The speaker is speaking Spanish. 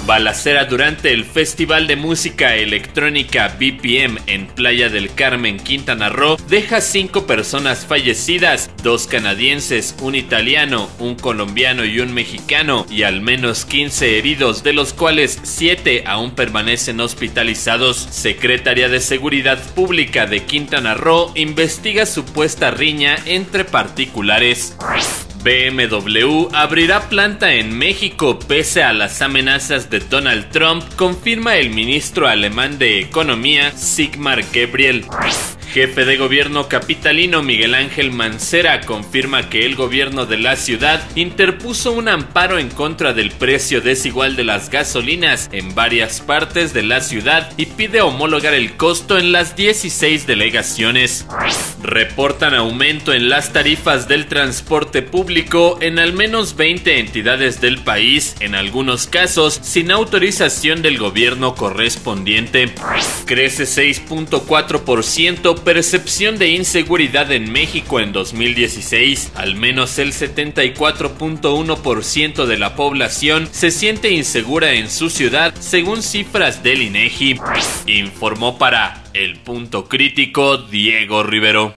Balacera durante el Festival de Música Electrónica BPM en Playa del Carmen, Quintana Roo, deja 5 personas fallecidas, 2 canadienses, un italiano, un colombiano y un mexicano, y al menos 15 heridos, de los cuales 7 aún permanecen hospitalizados. Secretaría de Seguridad Pública de Quintana Roo investiga supuesta riña entre particulares. BMW abrirá planta en México pese a las amenazas de Donald Trump, confirma el ministro alemán de Economía, Sigmar Gabriel. Jefe de gobierno capitalino Miguel Ángel Mancera confirma que el gobierno de la ciudad interpuso un amparo en contra del precio desigual de las gasolinas en varias partes de la ciudad y pide homologar el costo en las 16 delegaciones. Reportan aumento en las tarifas del transporte público en al menos 20 entidades del país, en algunos casos sin autorización del gobierno correspondiente. Crece 6.4% percepción de inseguridad en México en 2016. Al menos el 74.1% de la población se siente insegura en su ciudad, según cifras del INEGI. Informó para El Punto Crítico Diego Rivero.